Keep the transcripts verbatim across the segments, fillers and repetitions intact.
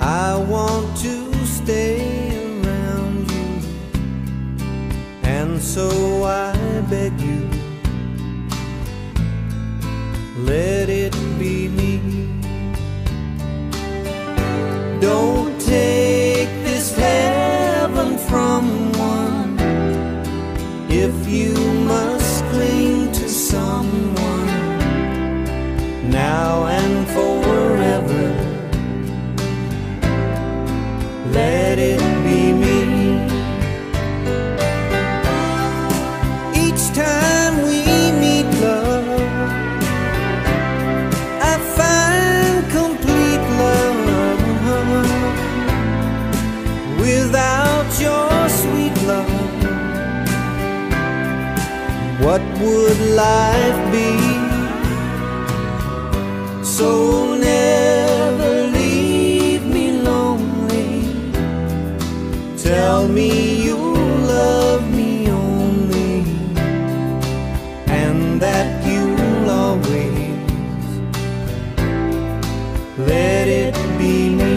I want to stay around you, and so I beg you, let it be me. Don't take this heaven from one if you must cling to someone now and forever. Let it be me. Each time we meet, love, I find complete love. Without your sweet love, what would life be? So never leave me lonely. Tell me you love me only, and that you'll always let it be me.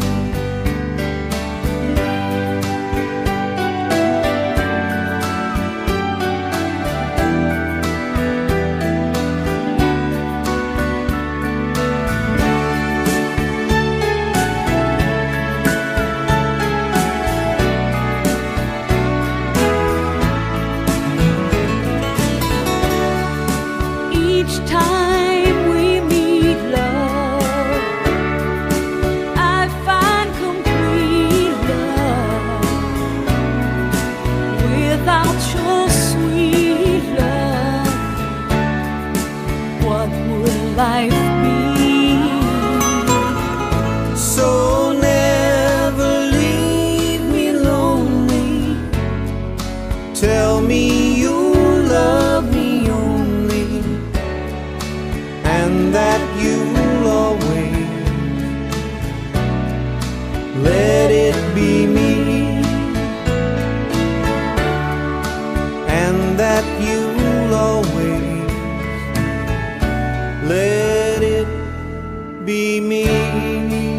Each time we meet, love, I find complete love. Without your sweet love, what would life be? So never leave me lonely. Tell me you love me only, and that you'll always let it be me, and that you'll always let it be me.